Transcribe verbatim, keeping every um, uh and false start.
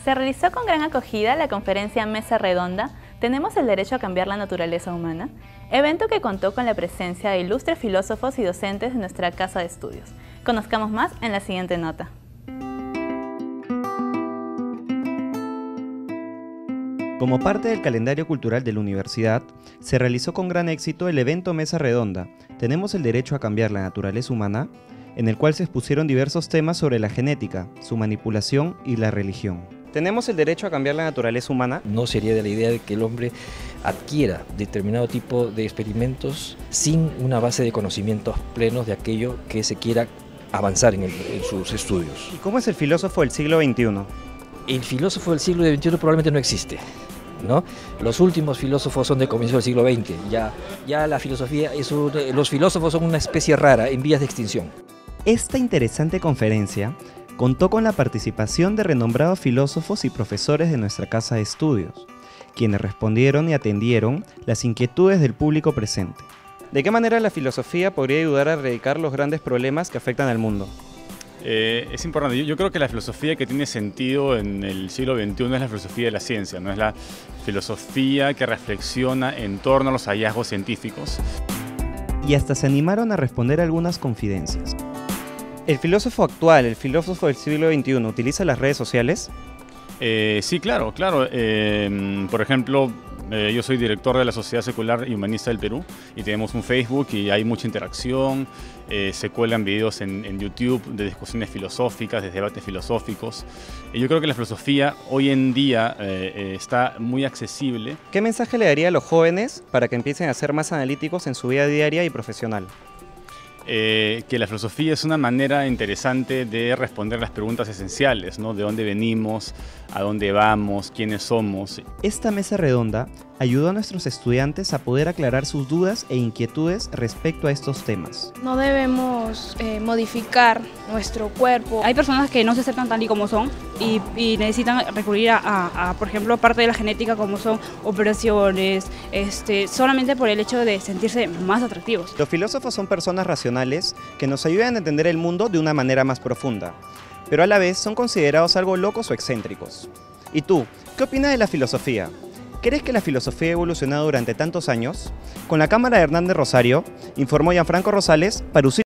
Se realizó con gran acogida la conferencia Mesa Redonda ¿Tenemos el derecho a cambiar la naturaleza humana?, evento que contó con la presencia de ilustres filósofos y docentes de nuestra casa de estudios. Conozcamos más en la siguiente nota. Como parte del calendario cultural de la universidad, se realizó con gran éxito el evento Mesa Redonda ¿Tenemos el derecho a cambiar la naturaleza humana?, en el cual se expusieron diversos temas sobre la genética, su manipulación y la religión. ¿Tenemos el derecho a cambiar la naturaleza humana? No sería de la idea de que el hombre adquiera determinado tipo de experimentos sin una base de conocimientos plenos de aquello que se quiera avanzar en, el, en sus estudios. ¿Y cómo es el filósofo del siglo veintiuno? El filósofo del siglo veintiuno probablemente no existe, ¿no? Los últimos filósofos son de comienzo del siglo veinte. Ya, ya la filosofía es un, los filósofos son una especie rara en vías de extinción. Esta interesante conferencia contó con la participación de renombrados filósofos y profesores de nuestra casa de estudios, quienes respondieron y atendieron las inquietudes del público presente. ¿De qué manera la filosofía podría ayudar a erradicar los grandes problemas que afectan al mundo? Eh, es importante. Yo, yo creo que la filosofía que tiene sentido en el siglo veintiuno es la filosofía de la ciencia, no es la filosofía que reflexiona en torno a los hallazgos científicos. Y hasta se animaron a responder algunas confidencias. ¿El filósofo actual, el filósofo del siglo veintiuno, utiliza las redes sociales? Eh, sí, claro, claro. Eh, por ejemplo, eh, yo soy director de la Sociedad Secular y Humanista del Perú y tenemos un Facebook y hay mucha interacción, eh, se cuelan videos en, en YouTube de discusiones filosóficas, de debates filosóficos. Y yo creo que la filosofía hoy en día eh, eh, está muy accesible. ¿Qué mensaje le daría a los jóvenes para que empiecen a ser más analíticos en su vida diaria y profesional? Eh, que la filosofía es una manera interesante de responder las preguntas esenciales, ¿no? De dónde venimos, a dónde vamos, quiénes somos. Esta mesa redonda ayudó a nuestros estudiantes a poder aclarar sus dudas e inquietudes respecto a estos temas. No debemos eh, modificar nuestro cuerpo. Hay personas que no se aceptan tal y como son y, y necesitan recurrir a, a, a, por ejemplo, parte de la genética como son operaciones, este, solamente por el hecho de sentirse más atractivos. Los filósofos son personas racionales que nos ayudan a entender el mundo de una manera más profunda, pero a la vez son considerados algo locos o excéntricos. ¿Y tú, qué opinas de la filosofía? ¿Crees que la filosofía ha evolucionado durante tantos años? Con la cámara de Hernández Rosario, informó Gianfranco Rosales para U C I.